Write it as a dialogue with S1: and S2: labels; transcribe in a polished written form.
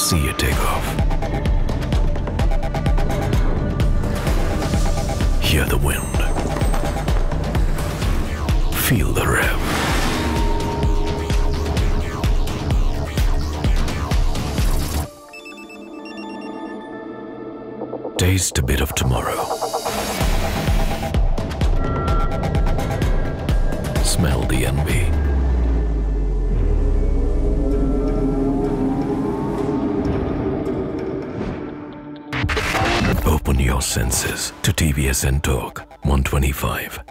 S1: See it take off. Hear the wind. Feel the rev. Taste a bit of tomorrow. Smell the envy. Open your senses to TVS Ntorq 125.